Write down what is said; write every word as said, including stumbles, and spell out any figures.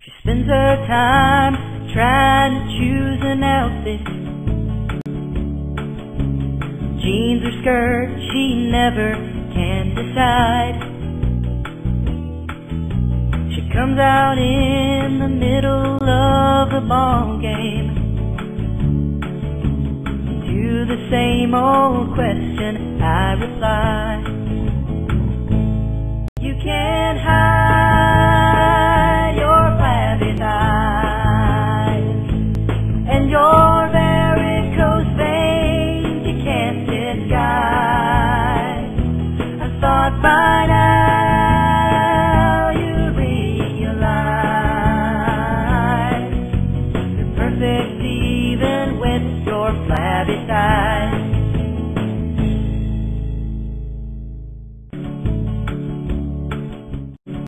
She spends her time trying to choose an outfit, jeans or skirt, she never can decide. She comes out in the middle of the ball game to the same old question I reply. You can't hide